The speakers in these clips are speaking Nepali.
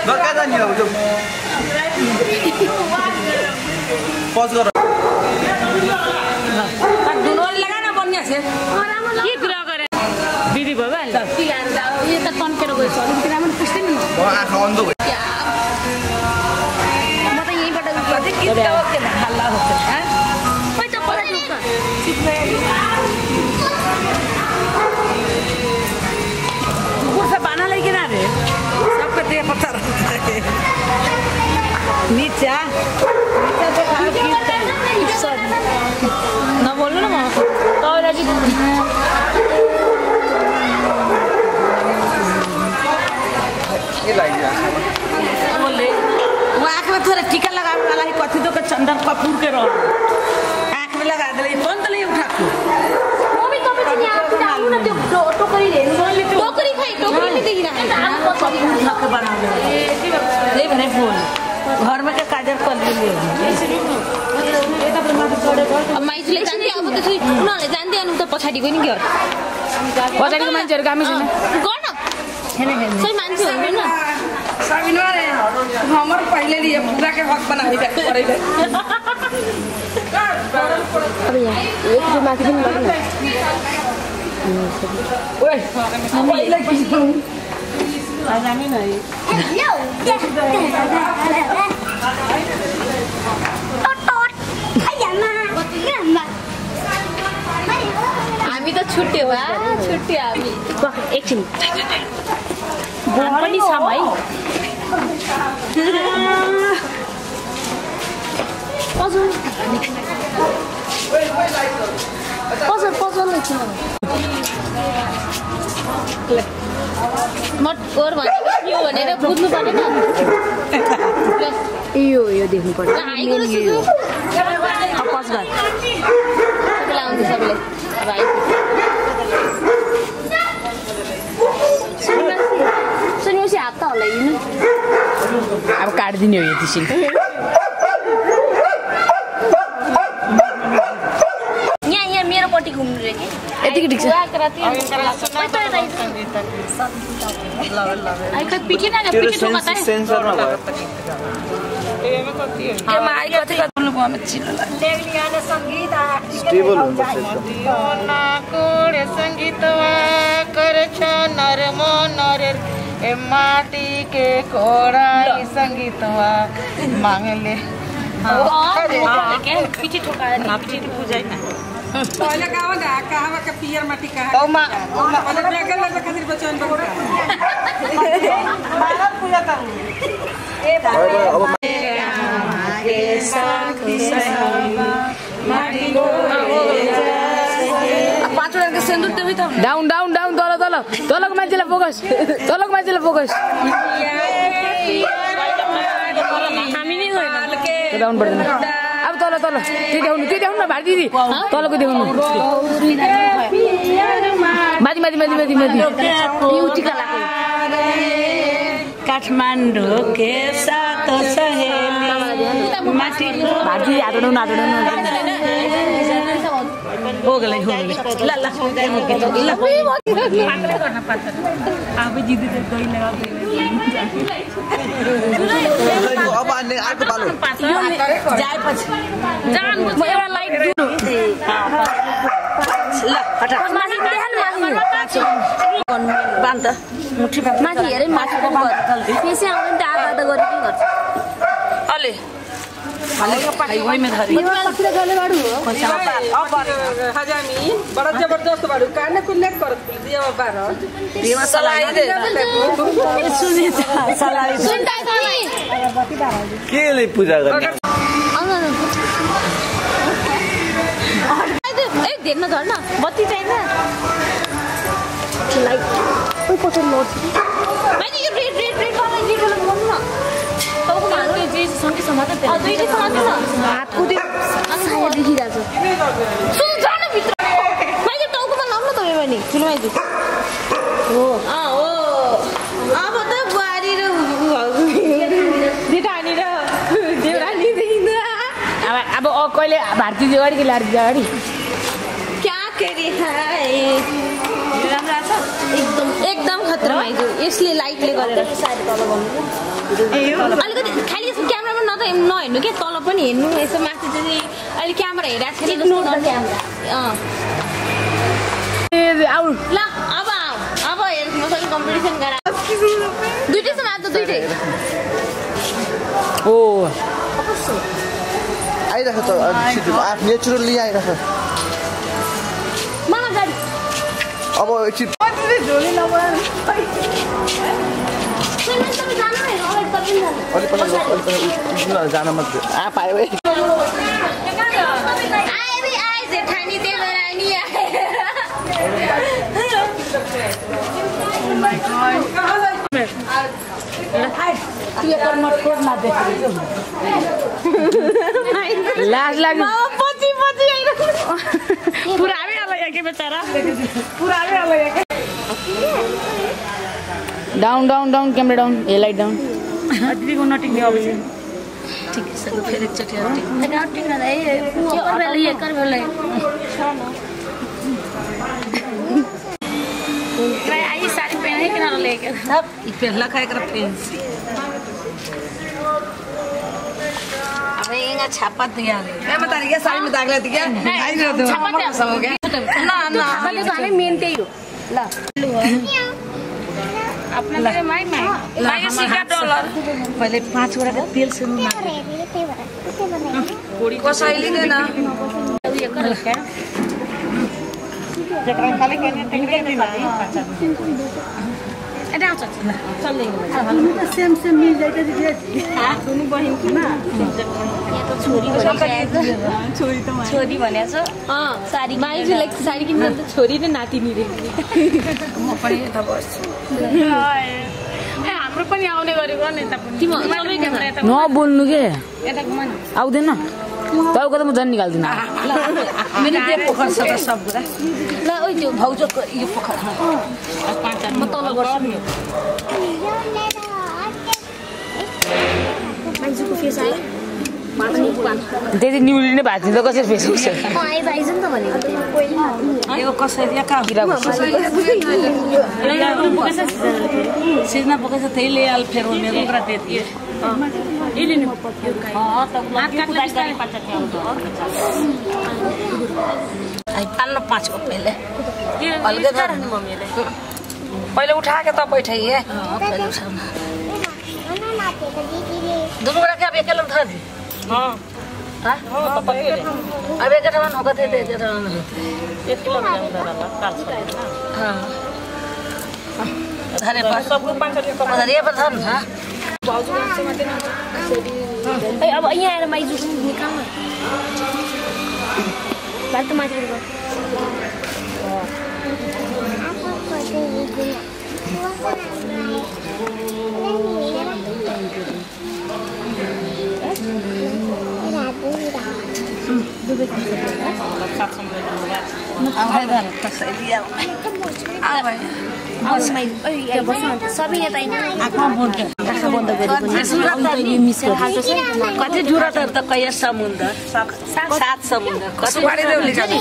कहाँ जाने हो जो पज गर दुनोले लगाना बन्या छे के कुरा गरे दिदी भयो नि यो त तन्केर गयो सर किन मन पुस्दैन नि म आँखा अन्धो भयो म त यहीबाट गथे के हल्ला हुन्छ ह पै त पला जुका कुर्सा बाना लैकिन रे सबको दे पत्थर नीचा तो खा की नबोल्नु न म तपाईलाई चाहिँ के लाग्यो बोले वो आँख में थोड़ा टीका लगाने वाला है कथी तो चंदन कपूर के रहो आँख में लगा दे कौन तो नहीं उठा मम्मी तपाईँ चाहिँ यहाँ आउनु न त्यो टोकरी हेर्नु टोकरी खै टोकरी नै देखिरहेको नक बनाउने त्यही भने फोन घरमा के काजल कर लिए अब माइजले जान्थे अब त उनीहरूले जान्थे अनि त पछाडिको नि के हो पछाडिको मान्छेहरू कामै छैन गर्न सही मान्छे हुँदैन सबिना रे हमर पहले लिए पूरा के हक बनाई दे करे दे अब यहाँ एक दो माथि पनि गर्नु ओए पहले किसी आजामी नहीं हामी त छुट्यो वा छुट्यो हामी एकछिन बोन पनि छ भाइ पजल पजल एकछिन मटकोर भनेको यो भनेर बुझ्नु पर्दैन यो देख्नु पर्छ आइको सुजु पज गर सबैलाई आउँछ सबैले अब सुनेपछि हात त हल्लाइदिनु अब काट्दिने हो यति सिन यहाँ मेरोपट्टि घुम्नु रे कि यतिकै ठिक छ सेन्सरमा भयो स्टेबल माटी के कोड़ाई संगीतवा मांगले पिठी ठोकाएर पहले गाँव ना कहाँ का पियर माटी कहाँ ओमा पहले बेगल लग खातिर बचन बगुरा भारत पूजा था ए बाबा आगे साथी माटी को पाँच जन के सिंदूर देबै त डाउन डाउन डाउन तल तल तलको मान्छेलाई फोकस तलको मान्छेलाई फोकस हामी नै होइन के डाउन पर्दैन अब तल तल त्यो देख्नु न भाइ दिदी तलको देख्नु माथि माथि माथि माथि माथि युटिका लाग्यो काठमाडौँ के साथ सहेली माटी भाइ हातौँ हो गले ल ल आफै जिद्दी त गइ अब अन्य अर्को पालो जाएपछि म एउटा लाइट दिनु ल हटा बान्द मुठी माथि हेरे माथिको त्यसै आउने त आधा आधा गरि के गर्छ अले हाईवे में धरी अब हजामी बड़ा जबरदस्त बाड़ू काने को लेक कर दिया बारो देवा सलाई दे सुनीता सलाई सुनता सलाई के ले पूजा गर्ने ए देख्न धर्न बत्ती चाहिन्छ लाइट ओइ पछन नोट माथि यो रेड रेड रेड वाला ये वाला गर्नु न तपाईको हात चाहिँ सँगै समाते त्यो दुईटै समाते न हातको त्यो साया देखिरहेछ सुन जान भित्र माथि टाउकोमा लाउन त भयो भने ठुलोमा दु हो हो अब त बुहारी र जेठानी र देवरानी देखिन्छ अब कहिले भारती अगाडि कि लाडी अगाडि क्या करी है एकदम एकदम खतरा आइदियो यसले लाइट साइडले गरेर अलिकति खालि यसो क्यामेरामा नहेर्नु के तल पनि हेर्नु यसो माथि चाहिँ अहिले क्यामेरा हेरिरहेको छैन ल अब हेर्नु मसँग कम्पिटिसन गराएर दुईटै समाज दुईटै ओ आइराख त नेचुरली आइराख मामा गाडी अब एकछिन झोली नबोल जान मात्र पायो है जेठानी त्यही भएर नि लाज लाग्यो पुरानै आला के बेचारा पुरानै आला down down down camera down ए लाइट डाउन दिदीको नटिक्ने अब चाहिँ ठिक छ फेरि एकचोटि आई साडी पहने किन लेके सब पहला खाएकर फैंसी अबे ये छापा दिया मैं बता रही है साड़ी में दाग लेती क्या आई ना तो छापा क्या सब हो गया ना ना खाली तो हमें मेन त्यही हो ल अपना तेरे माई सिक्का डलर पहले 5 वटा का तेल से पूरी को साइली देना ये कर क्या जकरा खाली केने टेक्निक दिला एटा आउँछ चल सेम मिल जाइते दिदी दोनों बहिन की ना यहाँ त छोरी भनेछ साडी माइजु लाइक साडी किन्न त छोरी र नातिनी रे म पनि यता बस्छु हाम्रो पनि आउने गरेको नि त तिमी नबोल्नु के यताको मन आउँदैन तपाईँको त म झन् निकाल्दिनँ मेरो त्यो पोखर छ त सब कुरा ल ओइ त्यो भाउजूको यो पोखर म तल गर्छु नि माइजुको फेस आयो त्यति न्युली नै भएको थियो त कसरी फेस हुन्छ आइ भाइजन त भनेको यो कसरी कहाँ सिजमा पकाइछ त्यही ल्याइहाल फेरि मेरो कुरा त्यति पाल्न 5 को पहले पहले उठा के तब बैठाइए दोनों बड़ा क्या अब अकेले उठा दी अब एक जगह होगा थे एक जगह धरे पास सबको 5 रुपया धरे पर धन हां अब यहाँ आएर माइजु निकाल्न बात त माथि गयो कति जुरा त कैया समुद्र 7 समुद्र सुपारी देउली जाने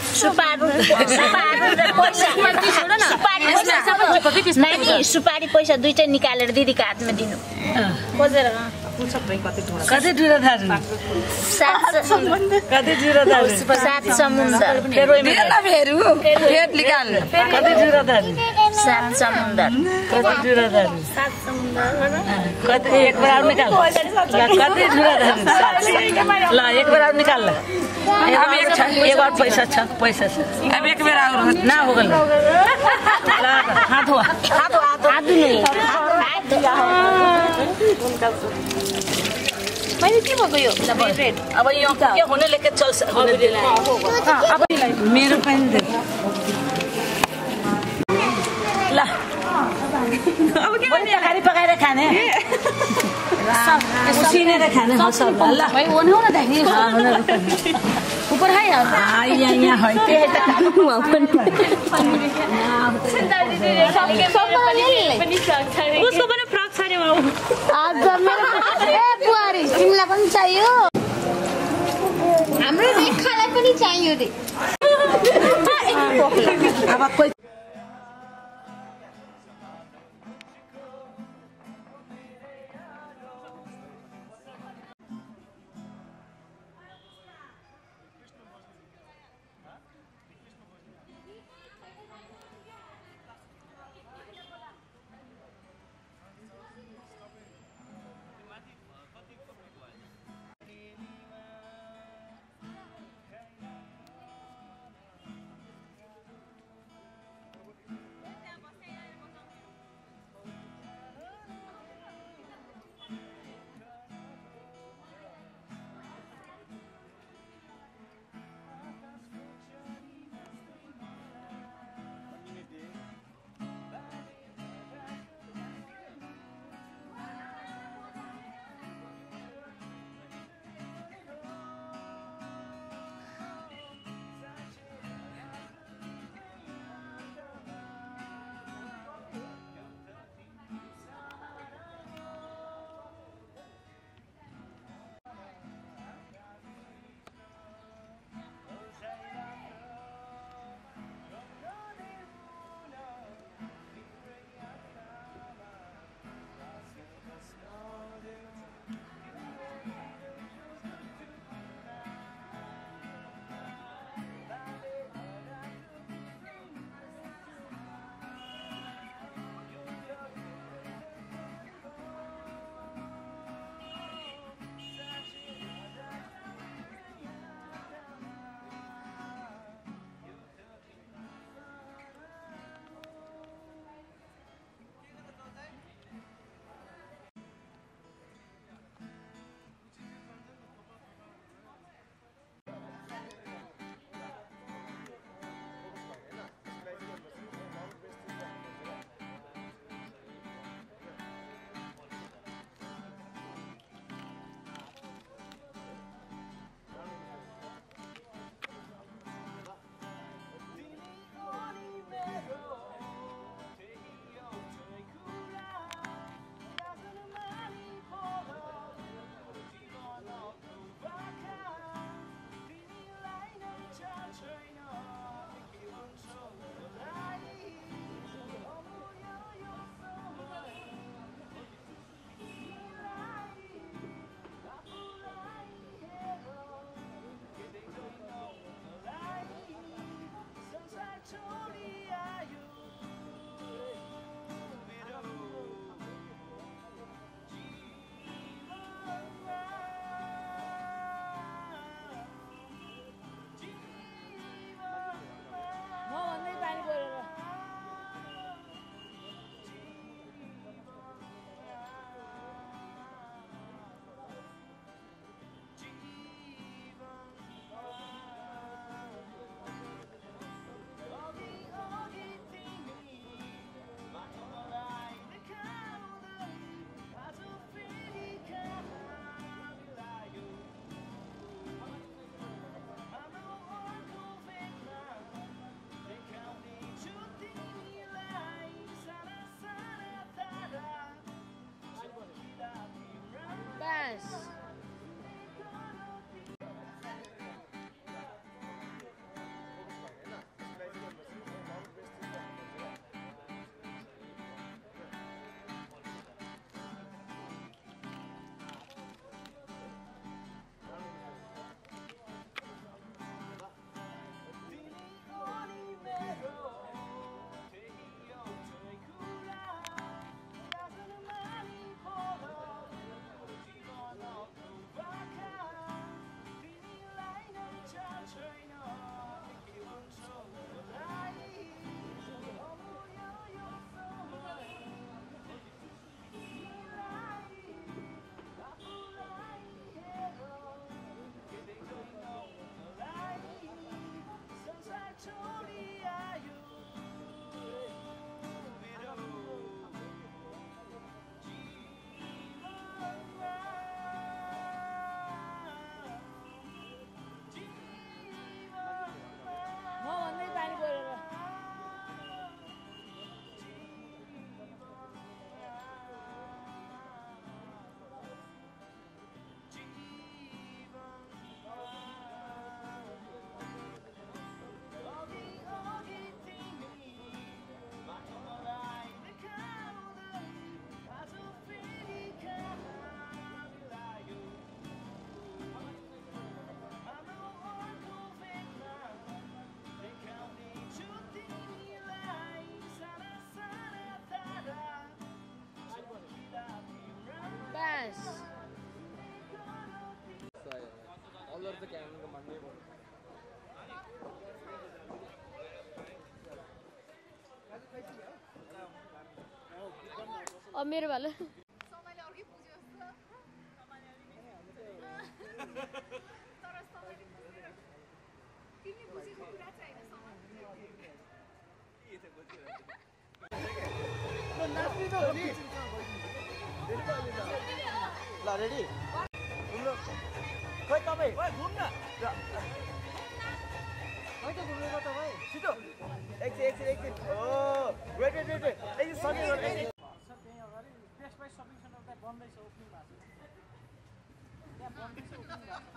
सुपारी पैसा दुईटा निकालेर दिदीको हातमा दिनु खोजेर कति जुरा दाजु 7 समुद्र कति जुरा दाजु 7 समुद्र पेट निकाल कति जुरा दाजु 7 समुद्र कति जुरा दाजु 7 समुद्र कति एक बार और निकाल कति जुरा दाजु ल एक बार और निकाल अब एक बार पैसा छ अब एक बार और ना हो गल हाथ हुआ हाथ नहीं मैले के भएको यो अब यो के हुने लेके चल अब मेरो पनि दे ल अब के भने तरकारी पकाएर खाने उसिनेर खाने हो सब ल भाइ ओने हो न देखि ऊपर है यार यहाँ है उसको पनि फ्रक छ नि आज मेरो ए बुहारी तिमीलाई पनि चाहियो हाम्रो रेखालाई पनि चाहियो रे अब कोही बस All the camera Monday. अब मेरो भाले समयले अर्कै पुज्यो जस्तो तर समयले पुजेर तिमी बुझेको कुरा चाहिँ हैन समय ल रेडी खोइ तपाईँ घुम्न खोइ त घुम्नु त भाइ छिटो एकछिन ओ वेट एकछिन सबै गर्ने त्यही अगाडि बेस्ट बाई सपिङ सेन्टर त्यहाँ बन्दैछ ओपनिङ भएको छ त्यहाँ बन्दैछ ओपनिङ भएको छ